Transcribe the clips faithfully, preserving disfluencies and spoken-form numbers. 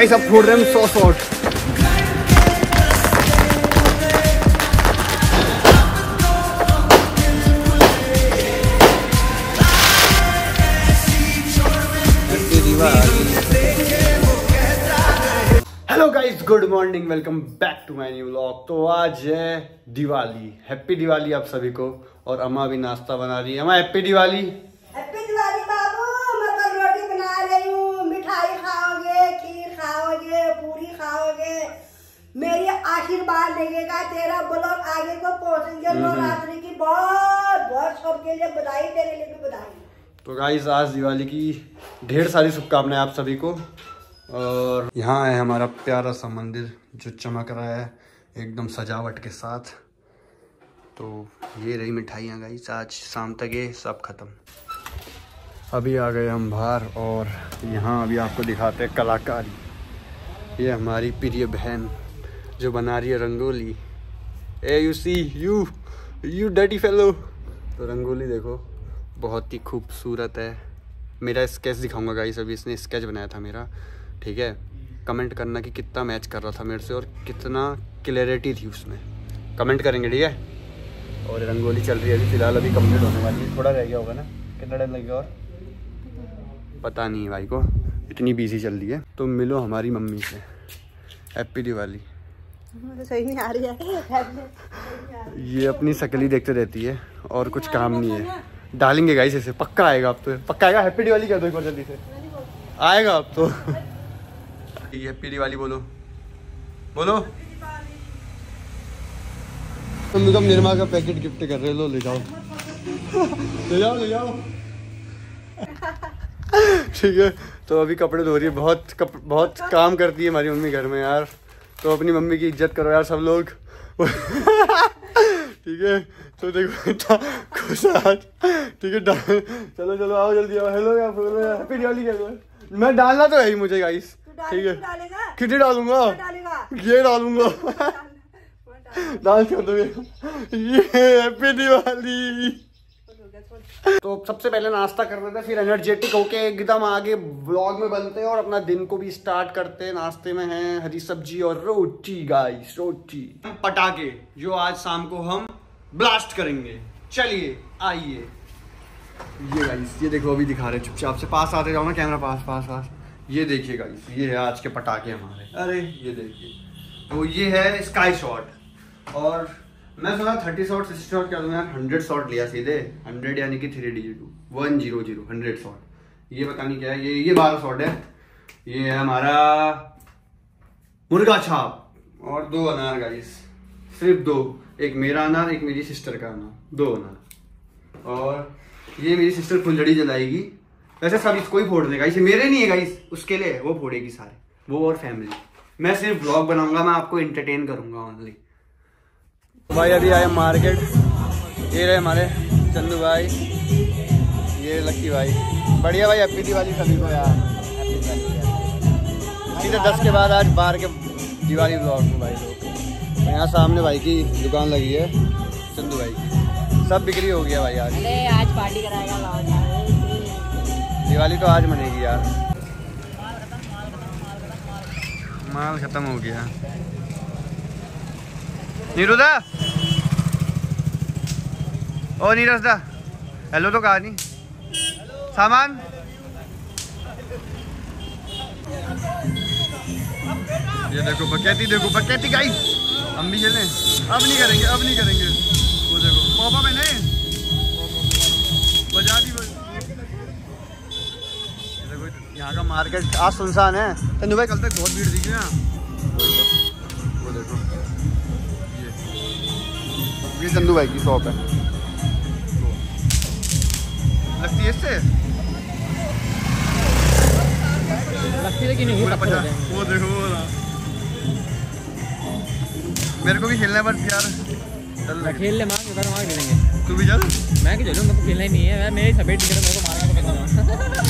Guys अब फोड़ रहे हैं सौ shot. Hello guys, good morning, welcome back to my new vlog. तो आज है दिवाली। हैप्पी दिवाली आप सभी को। और अम्मा भी नाश्ता बना रही है। अम्मा हैप्पी दिवाली। हैप्पी दिवाली बाबू। मैं कल रोटी बना रही हूँ। मिठाई खाओगे, खीर खाओगे, पूरी खाओगे, मेरी आशीर्वाद लगेगा। तेरा ब्लॉग आगे को पहुँचेंगे। नवरात्रि की बहुत बहुत सबके लिए बधाई, तेरे लिए भी बधाई। तो गाइस आज दिवाली की ढेर सारी शुभकामनाएं आप सभी को। और यहाँ है हमारा प्यारा सा मंदिर जो चमक रहा है एकदम सजावट के साथ। तो ये रही मिठाइयाँ गाइस, आज शाम तक ये सब खत्म। अभी आ गए हम बाहर और यहाँ अभी आपको दिखाते हैं कलाकारी। ये हमारी प्रिय बहन जो बना रही है रंगोली। ए you see you you dirty fellow. तो रंगोली देखो बहुत ही खूबसूरत है। मेरा स्केच दिखाऊंगा गाइस, अभी इसने स्केच बनाया था मेरा, ठीक है। कमेंट करना कि कितना मैच कर रहा था मेरे से और कितना क्लैरिटी थी उसमें, कमेंट करेंगे, ठीक है। और रंगोली चल रही है अभी फिलहाल, अभी कंप्लीट होने वाली है। थोड़ा रह गया होगा ना, कितना टाइम लगेगा और पता नहीं है भाई को, इतनी बिजी चल रही है। तो मिलो हमारी मम्मी से। हैप्पी दिवाली। सही नहीं आ रही है। ये अपनी शक्ल ही देखते रहती है और कुछ काम नहीं है। डालेंगे गाइस इसे, पक्का आएगा अब तो, पक्का आएगा। हैप्पी दिवाली कर दो एक बार जल्दी से, आएगा अब तो। हैप्पी दिवाली बोलो बोलो। तुम तो निर्मा का पैकेट गिफ्ट कर रहे हो, लो ले जाओ ले जाओ ले जाओ ठीक है। तो अभी कपड़े धो रही है, बहुत कप, बहुत काम करती है हमारी मम्मी घर में यार। तो अपनी मम्मी की इज्जत करो यार सब लोग ठीक है। तो देखो खुश आज, ठीक है। चलो चलो आओ जल्दी आओ। हेलो यार, हैप्पी दिवाली कह दो। मैं डालना तो है ही मुझे गाइस, ठीक है। कितनी डालूंगा, ये डालूंगा डाल कर दो ये। हैप्पी दिवाली। तो सबसे पहले नाश्ता कर रहे थे, फिर एनर्जेटिक होके एकदम आगे व्लॉग में बनते हैं और अपना दिन को भी स्टार्ट करते हैं। नाश्ते में है हरी सब्जी और रोटी गाइस, रोटी। पटाखे जो आज शाम को हम ब्लास्ट करेंगे। चलिए आइए। ये गाइस ये देखो अभी दिखा रहे, चुपचाप से पास आते जाओ ना, कैमरा पास पास पास। ये देखिए गाइस, ये है आज के पटाखे हमारे। अरे ये देखिए, तो ये है स्काई शॉट। और मैं सोचा थर्टी शॉट सिक्सटी शॉट क्या दूं यार, हंड्रेड शॉट लिया सीधे। हंड्रेड यानी कि three digit one zero zero hundred shot. ये पता नहीं क्या है, ये ये बारह शॉट है। ये है हमारा मुर्गा छाप और दो अनार गाइस, सिर्फ दो। एक मेरा अनार, एक मेरी सिस्टर का अनार, दो अनार। और ये मेरी सिस्टर फुलझड़ी जलाएगी। वैसे सब इसको ही फोड़ देगा, इसे मेरे नहीं है गाइस, उसके लिए वो फोड़ेगी सारे, वो और फैमिली। मैं सिर्फ ब्लॉग बनाऊंगा, मैं आपको एंटरटेन करूंगा ओनली। भाई अभी आए मार्केट। ये रहे हमारे चंदू भाई, ये लक्की भाई। बढ़िया भाई, हैप्पी दिवाली सभी को यार। हैप्पी दिवाली। सीधे दस के बाद आज बाहर के दिवाली ब्लॉग में भाई लोग। तो यहाँ सामने भाई की दुकान लगी है, चंदू भाई की। सब बिक्री हो गया भाई आज। अरे आज पार्टी कराएगा, दिवाली तो आज मनेगी यार। माल खत्म हो गया। नीरुदा ओ नीरज दा, हेलो तो कहा नहीं सामान। ये देखो बकैती, देखो बकैती गाइस। हम भी चलें? अब नहीं करेंगे, अब नहीं करेंगे। वो देखो पापा मैंने बजा दी। यहाँ का मार्केट आज सुनसान है। चंदू भाई कल तक बहुत भीड़ दिखी ना। वो देखो ये ये चंदू भाई की शॉप है। लगती है इससे लगती है कि नहीं पता। वो देखो वो ना, मेरे को भी खेलना है बट यार चल खेल ले। मार उधर मार खेलेंगे। तू भी चल। मैं कि चलूँ, मेरे को खेलना ही नहीं है। मेरी सफेद टिकट मेरे को मारना तो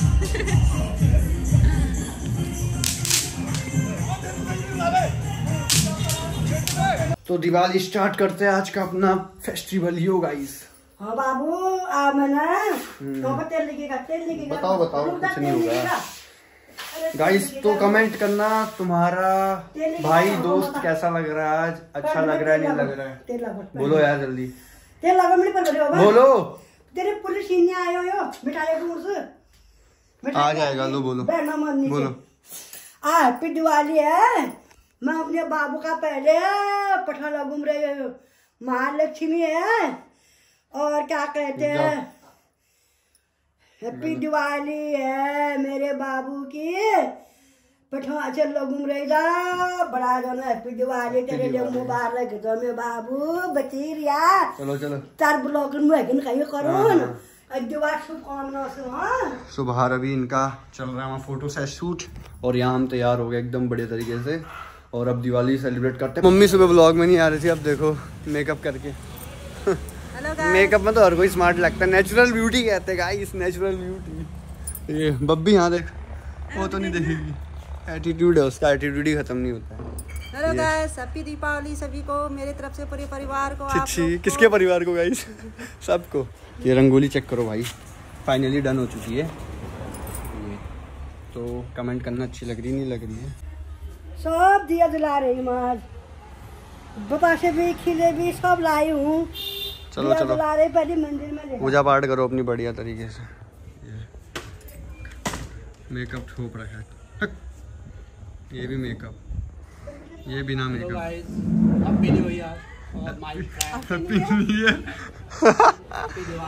तो दिवाली स्टार्ट करते हैं आज का अपना फेस्टिवल यो गाइस। हाँ बाबू आ मना तो तेल लगेगा, तेल लगेगा। बताओ बताओ, कुछ नहीं होगा। गाइस तो कमेंट करना तुम्हारा भाई दोस्त कैसा लग रहा है आज, अच्छा लग रहा है नहीं लग रहा है, बोलो यार जल्दी बोलो। तेरे पूरे सीने आए हो मिठाई आ जाएगा, लो बोलो बोलो। आ हैप्पी दिवाली है। मैं अपने बाबू का पहले पठाला घूम रही हूँ, महालक्ष्मी है और क्या कहते हैं हैप्पी दिवाली है मेरे बाबू की। पठा चलो घूम रही जा बड़ा दोनों हैप्पी दिवाली तेरे लिए मुबारक दो मेरे बाबू बचीरिया। चलो चलो तार ब्लॉग में कहीं करो दिवाली शुभकामना से। हाँ सुबह अभी इनका चल रहा है फोटो से शूट और यहाँ हम तैयार हो गए एकदम बढ़िया तरीके से और अब दिवाली सेलिब्रेट करते हैं। मम्मी सुबह ब्लॉग में नहीं आ रही थी, अब देखो मेकअप करके। मेकअप में तो हर कोई स्मार्ट लगता है, नेचुरल ब्यूटी कहते हैं गाइस, नेचुरल ब्यूटी। ये बब्बी यहाँ देख, वो तो नहीं देखेगी, एटीट्यूड है उसका, एटीट्यूड ही खत्म नहीं होता है। हेलो गाइस हैप्पी दीपावली सभी को मेरे तरफ से, पूरे परिवार को। आप लोग किसके परिवार को गाइस? सबको। ये रंगोली चेक करो भाई, फाइनली डन हो चुकी है ये, तो कमेंट करना अच्छी लग रही नहीं लग रही है। सब दिया जला रही हूँ आज, बताशे भी खिले भी सब लाई हूँ। चलो चलो जला रहे पहले मंदिर में पूजा पाठ करो अपनी बढ़िया तरीके से। ये मेकअप ठोप रखा है, ये भी मेकअप, ये बिना मेकअप। हैप्पी न्यू ईयर और my friend, happy new year.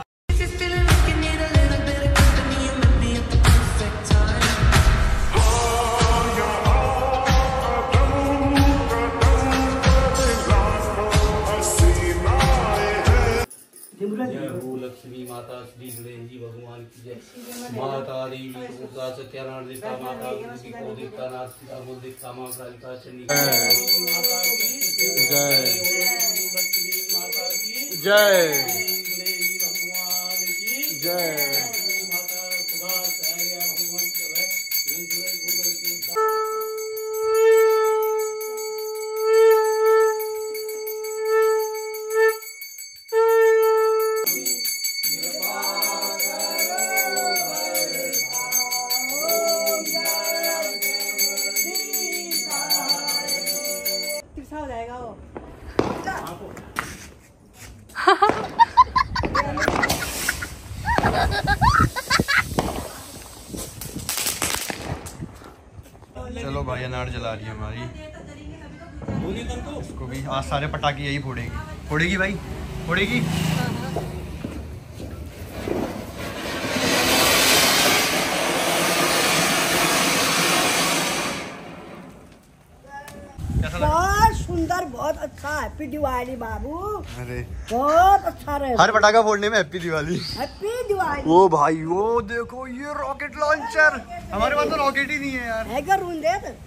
Lakshmi माता श्री गणेश जी भगवान की जय। माता देवी दुर्गा सत्यानारायण देवता माता देवी को देवता नाथ सीता बोल देवता माँ कालिका चंडी माता की जय माता की जय गणेश जी भगवान की जय। माता खुदा भगवान हो जाएगा वो। चलो भाई अनार जला रही है हमारी, इसको भी आज सारे पटाखे यही फोड़ेगी फोड़ेगी भाई फोड़ेगी। बहुत सुंदर बहुत अच्छा हैप्पी दिवाली बाबू। अरे बहुत अच्छा रहे, हर पटाखा फोड़ने में हैप्पी दिवाली हैप्पी दिवाली। वो भाई वो देखो ये रॉकेट लॉन्चर, हमारे पास तो रॉकेट ही नहीं है यार। है क्या रूम दे तो?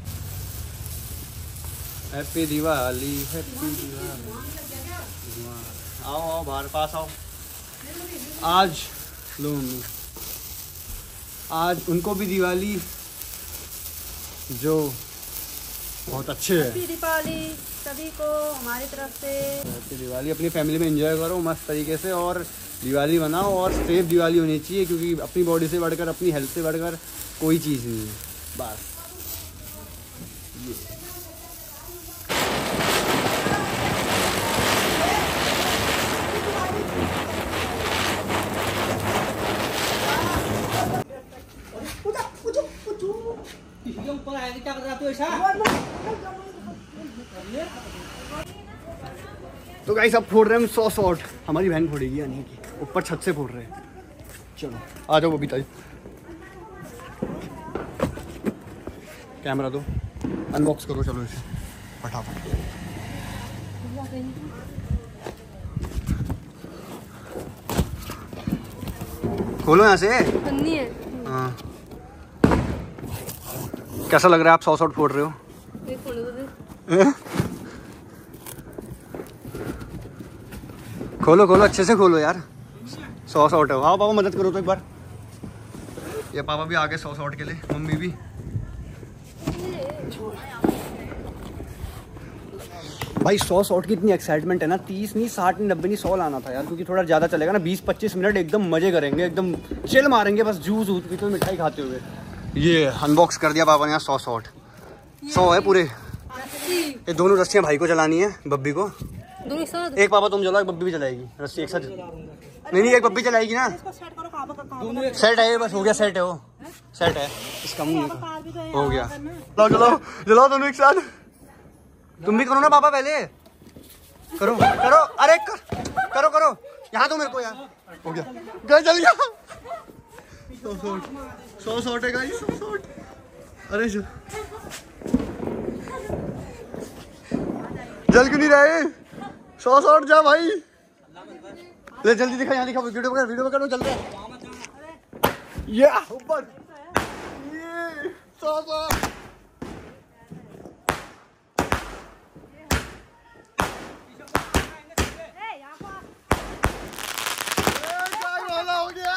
Happy Diwali happy Diwali. आओ आओ बाहर पास आओ। आज लो मम्मी, आज उनको भी दिवाली जो बहुत अच्छे है। हैप्पी दीपावली सभी को हमारी तरफ से। हैप्पी दिवाली, अपनी फैमिली में एंजॉय करो मस्त तरीके से और दिवाली बनाओ और सेफ दिवाली होनी चाहिए, क्योंकि अपनी बॉडी से बढ़कर अपनी हेल्थ से बढ़कर कोई चीज़ नहीं है बस ये। ऊपर आए क्या कर रहा तू ऐसा? तो गाइस अब फोड़ रहे हैं हम सौ शॉट, हमारी बहन फोड़ेगी यानी कि ऊपर छत से फोड़ रहे हैं। चलो आ जाओ बबीता जी, कैमरा दो, अनबॉक्स करो चलो इसे फटाफट। खोलो यहाँ से। पन्नी है। हाँ कैसा लग रहा है आप सौ शॉट फोड़ रहे हो? खोलो खोलो अच्छे से खोलो यार, सौ शॉट है। हाँ पापा मदद करो तो एक बार, ये पापा भी आगे सौ शॉट के लिए, मम्मी भी। भाई सौ शॉट की इतनी एक्साइटमेंट है ना, तीस नहीं साठ नहीं नब्बे नहीं सौ लाना था यार, क्योंकि थोड़ा ज़्यादा चलेगा ना, बीस पच्चीस मिनट एकदम मजे करेंगे, एकदम चिल मारेंगे बस, जूस वूस पीते हुए मिठाई खाते हुए। ये अनबॉक्स कर दिया पापा ने यहाँ सौ शॉट सौ है पूरे। ये दोनों रस्सियाँ भाई को चलानी है, बब्बी को। एक पापा तुम चलाओ, बब्बी भी चलाएगी रस्सी एक साथ। नहीं नहीं एक बब्बी चलाएगी ना। सेट है ये, बस हो गया, सेट है वो, सेट है इसका मुंह हो गया। चलो चलो चलो दोनों एक साथ। तुम भी करो ना पापा, पहले करो करो। अरे कर, करो करो यहाँ तो मेरे को यार। हो गया गया, चल गया। सौ शॉट सौ शॉट है गाइस, सौ शॉट। अरे जल क्यों नहीं रहे? सौ शॉट जा भाई, ले जल्दी दिखा, यहाँ दिखा, वीडियो पकड़, वीडियो पकड़, चल रहा है ये ऊपर। ये सौ शॉट हो गया।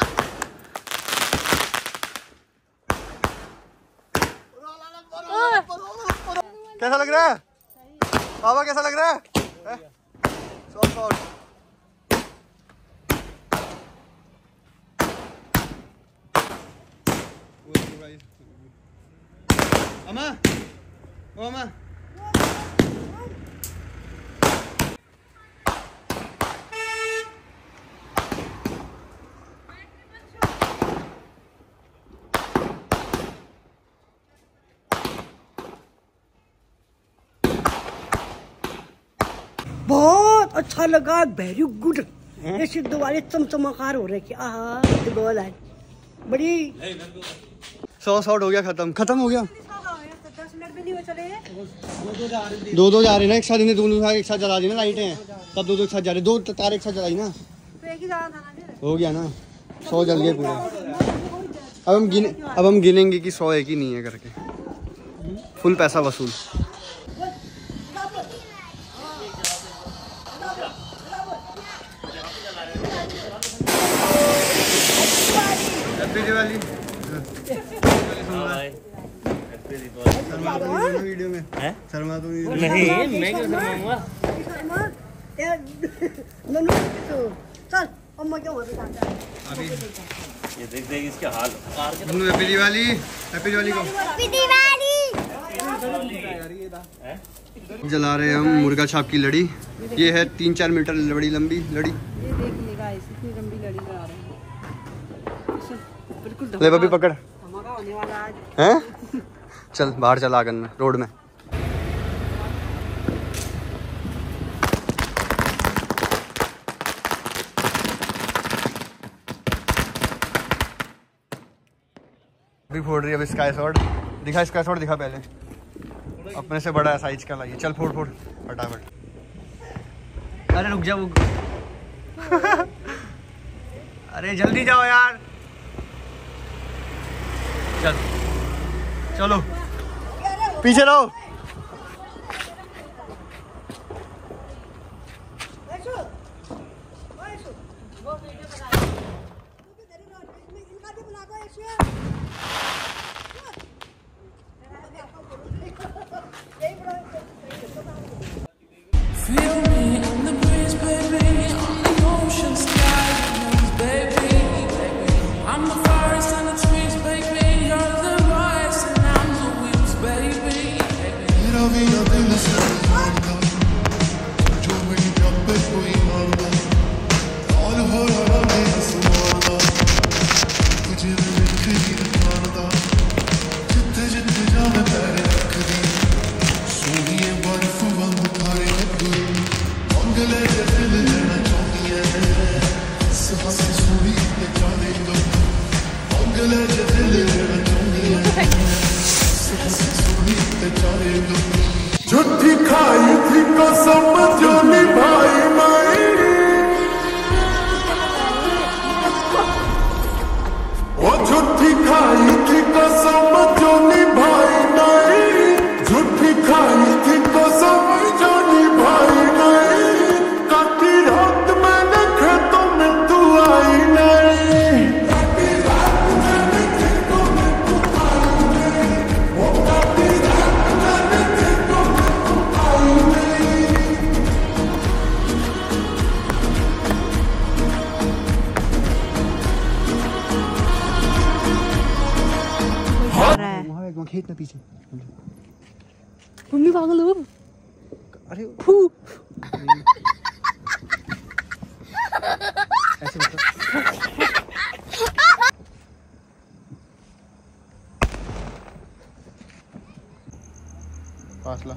कैसा लग रहा है बाबा, कैसा लग रहा है? सौ शॉट अम्मा, ओ अम्मा बहुत अच्छा लगा, वेरी गुड। ये सिद्ध वाले चमचमाकार हो रहे क्या गोल है बड़ी। सौ शॉट हो गया, खत्म खत्म हो गया। दस मिनट भी नहीं हो चले, दो दो जा रहे ना एक साथ, इन्हें दोनों एक साथ जला दी ना लाइटें हैं, तब दो दो एक साथ जा रहे, दो तार एक साथ जलाई ना, तो एक ही जाना था ना। हो गया ना, सौ जल गए पूरे। अब हम गिने अब हम गिनेंगे कि सौ है कि नहीं है करके। फुल पैसा वसूल। दिवाली वीडियो में शर्मा तो नहीं, मैं क्यों शर्माऊंगा? चल अम्मा क्या हो रहा है अभी, ये देख देख इसके हाल। हैप्पी दिवाली, हैप्पी दिवाली को हैप्पी दिवाली। जला रहे हम मुर्गा छाप की लड़ी। ये है तीन चार मीटर बड़ी लंबी लड़ी। ये देखिएगा इतनी लंबी लड़ी बना रहे हैं। ले बब्बी पकड़, धमाका होने वाला आज हैं? चल बाहर चला आंगन में, रोड में। अभी फोड़ रही है, अभी स्काई शॉट दिखा, स्काई शॉट दिखा पहले, अपने से बड़ा साइज का लाइए। चल फोड़ फोड़ फटाफट। अरे रुक जा वो अरे जल्दी जाओ यार, चल चलो पीछे रहो। Feel me on the breeze, baby, on the ocean sky, baby. I'm the forest and the trees, baby. You're the rise and I'm the winds, baby. मेरा भी ना दिल से मारता, जो मेरी जब पे कोई मारता, और हो रहा मेरा सुमारता, तुझे मैं जितनी मारता, जितने जितने जाने तेरे रखदी, सोनिए बर्फ बंद थारे रखदी, मंगले जैसे लेना चाहती है, सुबह से सोनी के जाने दो, मंगले जैसे लेना चाहती है, सुबह से सोनी के जाने दो। झूठी खाई थी कसम जो निभाई नहीं, वो झूठी खाई थी कसम जो निभाई नहीं, झूठी खाई थी कसम जो निभाई नहीं, काटी रात मैंने खेतों में तू आई नहीं, काटी रात मैंने खेतों में तू आई नहीं, वो काटी रात मैंने खेतों में तू आई नहीं। हाँ खेत में पीछे। मम्मी पागल हो। अरे फू ऐसे मतलब फासला।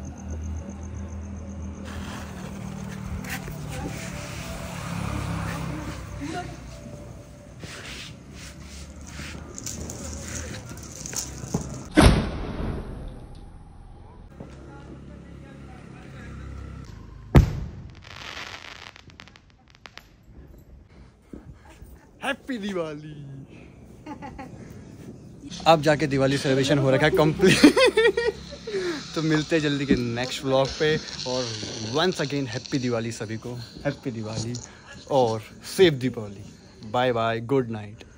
हैप्पी दिवाली। अब जाके दिवाली सेलिब्रेशन हो रखा है कंप्लीट। तो मिलते हैं जल्दी के नेक्स्ट व्लॉग पे और वंस अगेन हैप्पी दिवाली सभी को। हैप्पी दिवाली और safe Deepavali. Bye bye, good night.